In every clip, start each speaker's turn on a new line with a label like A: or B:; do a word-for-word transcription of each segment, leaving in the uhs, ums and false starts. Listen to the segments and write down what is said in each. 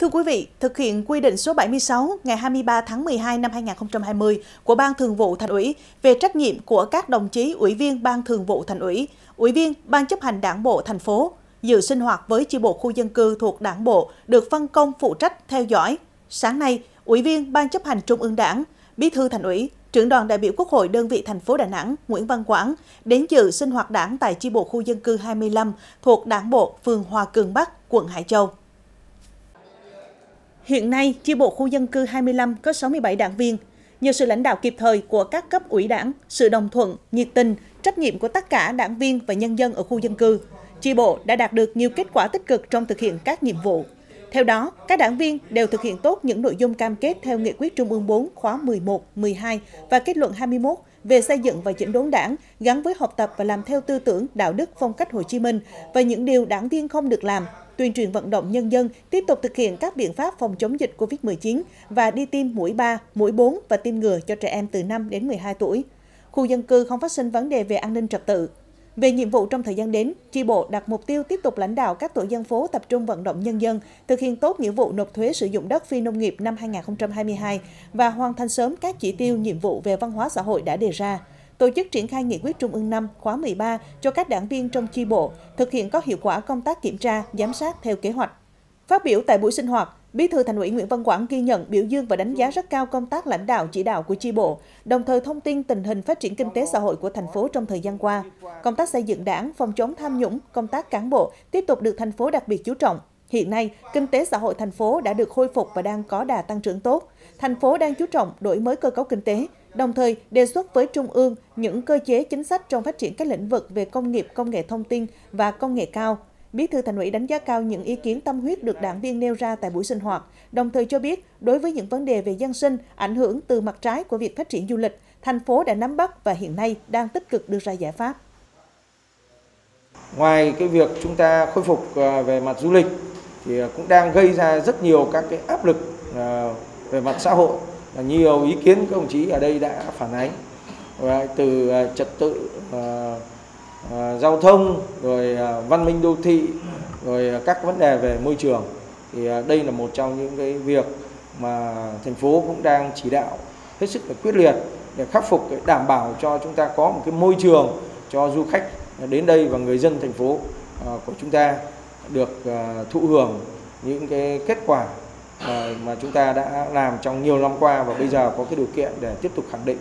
A: Thưa quý vị, thực hiện quy định số bảy mươi sáu ngày hai mươi ba tháng mười hai năm hai nghìn không trăm hai mươi của Ban Thường vụ Thành ủy về trách nhiệm của các đồng chí Ủy viên Ban Thường vụ Thành ủy, Ủy viên Ban chấp hành Đảng bộ thành phố dự sinh hoạt với chi bộ khu dân cư thuộc Đảng bộ được phân công phụ trách theo dõi. Sáng nay, Ủy viên Ban chấp hành Trung ương Đảng, Bí thư Thành ủy, Trưởng đoàn đại biểu Quốc hội đơn vị thành phố Đà Nẵng Nguyễn Văn Quảng đến dự sinh hoạt Đảng tại chi bộ khu dân cư hai mươi lăm thuộc Đảng bộ phường Hòa Cường Bắc, quận Hải Châu. Hiện nay, chi bộ khu dân cư hai mươi lăm có sáu mươi bảy đảng viên. Nhờ sự lãnh đạo kịp thời của các cấp ủy đảng, sự đồng thuận, nhiệt tình, trách nhiệm của tất cả đảng viên và nhân dân ở khu dân cư, chi bộ đã đạt được nhiều kết quả tích cực trong thực hiện các nhiệm vụ. Theo đó, các đảng viên đều thực hiện tốt những nội dung cam kết theo Nghị quyết Trung ương bốn khóa mười một, mười hai và kết luận hai mươi mốt về xây dựng và chỉnh đốn đảng gắn với học tập và làm theo tư tưởng, đạo đức, phong cách Hồ Chí Minh và những điều đảng viên không được làm, tuyên truyền vận động nhân dân tiếp tục thực hiện các biện pháp phòng chống dịch Covid mười chín và đi tiêm mũi ba, mũi bốn và tiêm ngừa cho trẻ em từ năm đến mười hai tuổi. Khu dân cư không phát sinh vấn đề về an ninh trật tự. Về nhiệm vụ trong thời gian đến, chi bộ đặt mục tiêu tiếp tục lãnh đạo các tổ dân phố tập trung vận động nhân dân thực hiện tốt nghĩa vụ nộp thuế sử dụng đất phi nông nghiệp năm hai nghìn không trăm hai mươi hai và hoàn thành sớm các chỉ tiêu nhiệm vụ về văn hóa xã hội đã đề ra. Tổ chức triển khai Nghị quyết Trung ương năm khóa mười ba cho các đảng viên trong chi bộ thực hiện có hiệu quả công tác kiểm tra, giám sát theo kế hoạch. Phát biểu tại buổi sinh hoạt, Bí thư Thành ủy Nguyễn Văn Quảng ghi nhận, biểu dương và đánh giá rất cao công tác lãnh đạo chỉ đạo của chi bộ, đồng thời thông tin tình hình phát triển kinh tế xã hội của thành phố trong thời gian qua. Công tác xây dựng đảng, phòng chống tham nhũng, công tác cán bộ tiếp tục được thành phố đặc biệt chú trọng. Hiện nay, kinh tế xã hội thành phố đã được khôi phục và đang có đà tăng trưởng tốt. Thành phố đang chú trọng đổi mới cơ cấu kinh tế, đồng thời đề xuất với Trung ương những cơ chế chính sách trong phát triển các lĩnh vực về công nghiệp, công nghệ thông tin và công nghệ cao. Bí thư Thành ủy đánh giá cao những ý kiến tâm huyết được đảng viên nêu ra tại buổi sinh hoạt, đồng thời cho biết đối với những vấn đề về dân sinh ảnh hưởng từ mặt trái của việc phát triển du lịch, thành phố đã nắm bắt và hiện nay đang tích cực đưa ra giải pháp.
B: Ngoài cái việc chúng ta khôi phục về mặt du lịch thì cũng đang gây ra rất nhiều các cái áp lực về mặt xã hội. Nhiều ý kiến các đồng chí ở đây đã phản ánh từ trật tự uh, giao thông, rồi uh, văn minh đô thị, rồi các vấn đề về môi trường. Thì uh, đây là một trong những cái việc mà thành phố cũng đang chỉ đạo hết sức là quyết liệt để khắc phục, để đảm bảo cho chúng ta có một cái môi trường cho du khách đến đây và người dân thành phố uh, của chúng ta được uh, thụ hưởng những cái kết quả uh, mà chúng ta đã làm trong nhiều năm qua và bây giờ có cái điều kiện để tiếp tục khẳng định.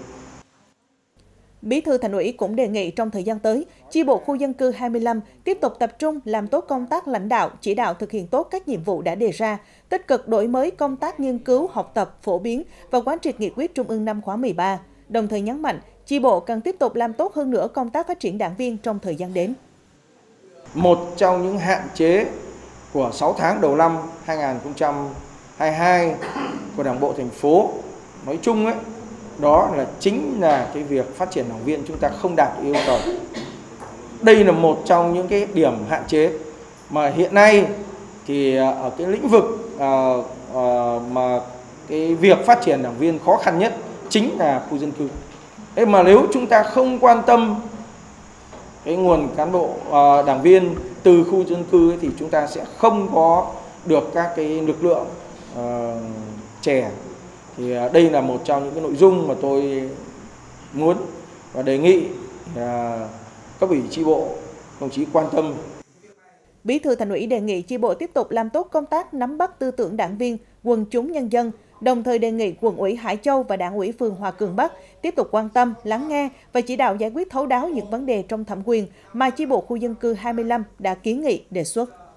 A: Bí thư Thành ủy cũng đề nghị trong thời gian tới, chi bộ khu dân cư hai mươi lăm tiếp tục tập trung làm tốt công tác lãnh đạo, chỉ đạo thực hiện tốt các nhiệm vụ đã đề ra, tích cực đổi mới công tác nghiên cứu, học tập, phổ biến và quán triệt Nghị quyết Trung ương năm khóa mười ba. Đồng thời nhấn mạnh, chi bộ cần tiếp tục làm tốt hơn nữa công tác phát triển đảng viên trong thời gian đến.
B: Một trong những hạn chế của sáu tháng đầu năm hai nghìn không trăm hai mươi hai của Đảng bộ thành phố nói chung ấy, đó là chính là cái việc phát triển đảng viên chúng ta không đạt yêu cầu. Đây là một trong những cái điểm hạn chế mà hiện nay thì ở cái lĩnh vực uh, uh, mà cái việc phát triển đảng viên khó khăn nhất chính là khu dân cư. Thế mà nếu chúng ta không quan tâm cái nguồn cán bộ uh, đảng viên từ khu dân cư ấy, thì chúng ta sẽ không có được các cái lực lượng uh, trẻ. Thì đây là một trong những cái nội dung mà tôi muốn và đề nghị cấp ủy chi bộ đồng chí quan tâm.
A: Bí thư Thành ủy đề nghị chi bộ tiếp tục làm tốt công tác nắm bắt tư tưởng đảng viên, quần chúng nhân dân, đồng thời đề nghị quận ủy Hải Châu và đảng ủy phường Hòa Cường Bắc tiếp tục quan tâm, lắng nghe và chỉ đạo giải quyết thấu đáo những vấn đề trong thẩm quyền mà chi bộ khu dân cư hai mươi lăm đã kiến nghị đề xuất.